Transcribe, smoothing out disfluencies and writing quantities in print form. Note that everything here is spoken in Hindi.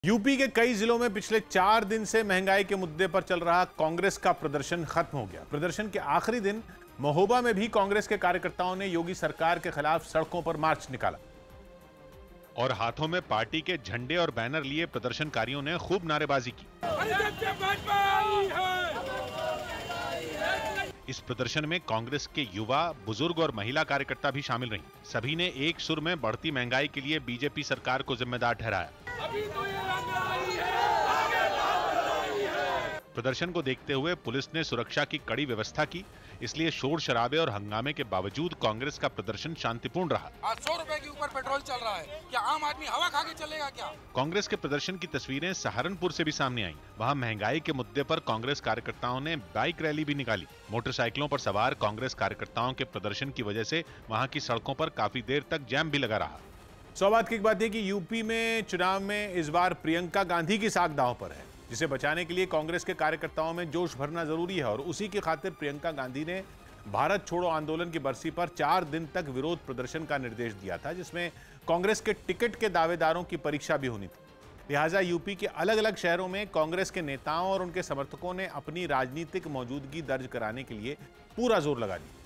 यूपी के कई जिलों में पिछले 4 दिन से महंगाई के मुद्दे पर चल रहा कांग्रेस का प्रदर्शन खत्म हो गया। प्रदर्शन के आखिरी दिन महोबा में भी कांग्रेस के कार्यकर्ताओं ने योगी सरकार के खिलाफ सड़कों पर मार्च निकाला और हाथों में पार्टी के झंडे और बैनर लिए प्रदर्शनकारियों ने खूब नारेबाजी की। इस प्रदर्शन में कांग्रेस के युवा, बुजुर्ग और महिला कार्यकर्ता भी शामिल रहीं। सभी ने एक सुर में बढ़ती महंगाई के लिए बीजेपी सरकार को जिम्मेदार ठहराया। प्रदर्शन को देखते हुए पुलिस ने सुरक्षा की कड़ी व्यवस्था की, इसलिए शोर शराबे और हंगामे के बावजूद कांग्रेस का प्रदर्शन शांतिपूर्ण रहा। आज 100 रुपए के ऊपर पेट्रोल चल रहा है, क्या आम आदमी हवा खा के चलेगा क्या? कांग्रेस के प्रदर्शन की तस्वीरें सहारनपुर से भी सामने आईं। वहां महंगाई के मुद्दे पर कांग्रेस कार्यकर्ताओं ने बाइक रैली भी निकाली। मोटरसाइकिलों पर सवार कांग्रेस कार्यकर्ताओं के प्रदर्शन की वजह से वहां की सड़कों पर काफी देर तक जैम भी लगा रहा। सौभाग्य की बात है कि यूपी में चुनाव में इस बार प्रियंका गांधी की साख दांव पर है, जिसे बचाने के लिए कांग्रेस के कार्यकर्ताओं में जोश भरना जरूरी है। और उसी की खातिर प्रियंका गांधी ने भारत छोड़ो आंदोलन की बरसी पर 4 दिन तक विरोध प्रदर्शन का निर्देश दिया था, जिसमें कांग्रेस के टिकट के दावेदारों की परीक्षा भी होनी थी। लिहाजा यूपी के अलग अलग शहरों में कांग्रेस के नेताओं और उनके समर्थकों ने अपनी राजनीतिक मौजूदगी दर्ज कराने के लिए पूरा जोर लगा दिया।